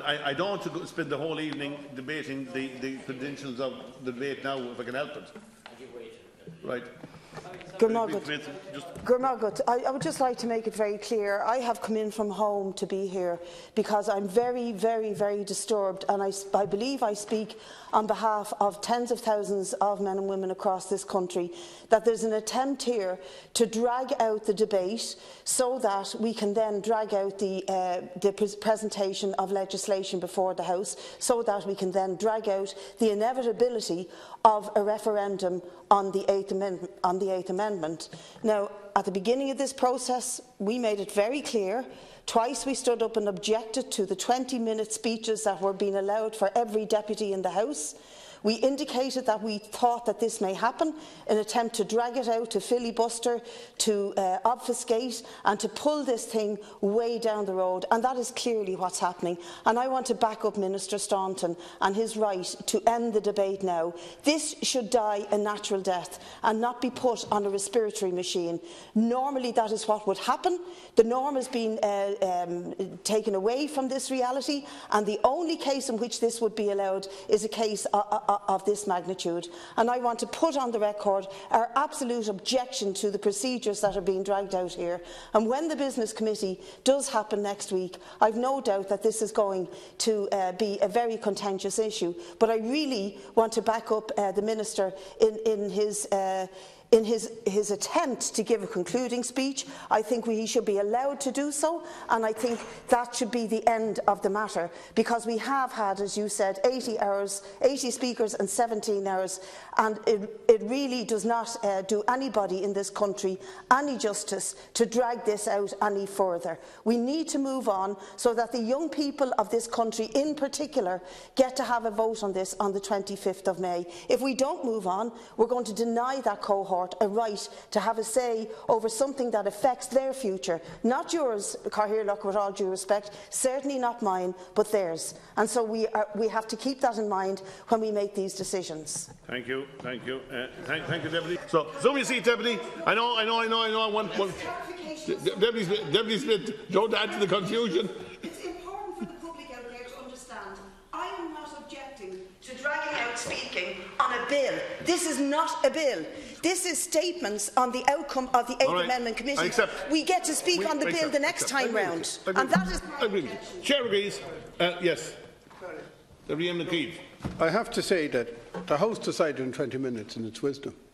I don't want to spend the whole evening debating the credentials of the debate now, if I can help it. Right. Gurmagut, I would just like to make it very clear. I have come in from home to be here because I'm very, very, very disturbed, and I believe I speak on behalf of tens of thousands of men and women across this country, that there's an attempt here to drag out the debate so that we can then drag out the presentation of legislation before the House, so that we can then drag out the inevitability of a referendum on the Eighth Amendment. Now, at the beginning of this process, we made it very clear. Twice we stood up and objected to the 20-minute speeches that were being allowed for every deputy in the House. We indicated that we thought that this may happen, an attempt to drag it out, to filibuster, to obfuscate and to pull this thing way down the road, and that is clearly what's happening. And I want to back up Minister Staunton and his right to end the debate now. This should die a natural death and not be put on a respiratory machine. Normally that is what would happen. The norm has been taken away from this reality, and the only case in which this would be allowed is a case of this magnitude. And I want to put on the record our absolute objection to the procedures that are being dragged out here. And when the Business Committee does happen next week, I have no doubt that this is going to be a very contentious issue. But I really want to back up the Minister in his attempt to give a concluding speech. I think he should be allowed to do so, and I think that should be the end of the matter, because we have had, as you said, 80 speakers and 17 hours, and it really does not do anybody in this country any justice to drag this out any further. We need to move on so that the young people of this country in particular get to have a vote on this on the 25th of May. If we don't move on, we're going to deny that cohort a right to have a say over something that affects their future. Not yours, Cathaoirleach, with all due respect, certainly not mine, but theirs. And so we have to keep that in mind when we make these decisions. Thank you. Thank you, Deputy. So you see, Deputy, I know. Deputy Smith, don't add to the confusion. It's important for the public out there to understand. I am not objecting to dragging out speaking on a bill. This is not a bill. This is statements on the outcome of the Eighth Amendment Committee. We get to speak on the bill the next time round. And that is Chair agrees. Yes. Deputy McKeith. I have to say that the House decided in 20 minutes in its wisdom.